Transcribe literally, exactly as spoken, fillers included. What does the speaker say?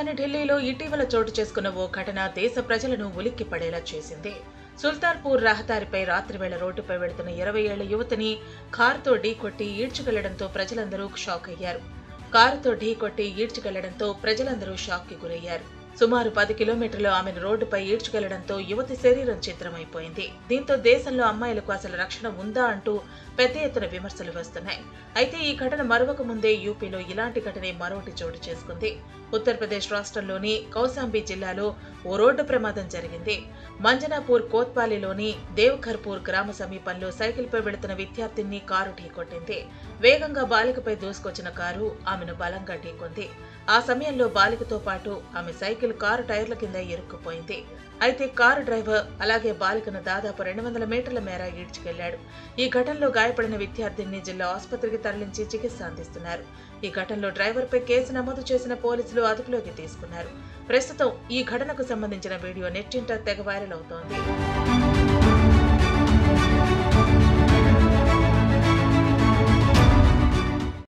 రాజధాని ఢిల్లీలో ఇటీవల చోటు చేసుకున్న ఓ ఘటన దేశ ప్రజలను ఉలిక్కిపడేలా చేసింది. సుల్తాన్పూర్ రహదారిపై రాత్రివేళ రోడ్డుపై వెళుతున్న ఇరవై ఏళ్ల యువతిని కారుతో ఢీకొట్టి ఈడ్చుకెళ్లడంతో ప్రజలందరూ షాక్ అయ్యారు. కారుతో ఢీకొట్టి ఈడ్చుకెళ్లడంతో ప్రజలందరూ షాక్ కి గురయ్యారు. సుమారు పది కిలోమీటర్లు ఆమెను రోడ్డుపై ఈడ్చుకెళ్లడంతో యువతి శరీరం చిత్రమైపోయింది. దీంతో దేశంలో అమ్మాయిలకు అసలు రక్షణ ఉందా అంటూ పెద్ద ఎత్తున విమర్శలు వస్తున్నాయి. అయితే ఈ ఘటన మరొక ముందే యూపీలో ఇలాంటి ఘటనే మరోటి చోటు చేసుకుంది. ఉత్తరప్రదేశ్ రాష్ట్రంలోని కౌశాంబి జిల్లాలో ఓ రోడ్డు ప్రమాదం జరిగింది. మంజనాపూర్ కోత్పాలిలోని దేవ్ఘర్పూర్ గ్రామ సమీపంలో సైకిల్పై వెళుతున్న విద్యార్థిని కారు ఢీకొట్టింది. వేగంగా బాలికపై దూసుకొచ్చిన కారు ఆమెను బలంగా ఢీకొంది. ఆ సమయంలో బాలికతో పాటు ఆమె సైకిల్ కారు టైర్ల కింద ఇరుక్కుపోయింది. అయితే కారు డ్రైవర్ అలాగే బాలికను దాదాపు రెండు వందల మీటర్ల మేర ఈడ్చుకెళ్లాడు. ఈ ఘటనలో గాయపడిన విద్యార్థిని జిల్లా ఆసుపత్రికి తరలించి చికిత్స అందిస్తున్నారు. ఈ ఘటనలో డ్రైవర్పై కేసు నమోదు చేసిన పోలీసులు అదుపులోకి తీసుకున్నారు. ప్రస్తుతం ఈ ఘటనకు సంబంధించిన వీడియో నెట్టింట తెగ వైరల్ అవుతోంది.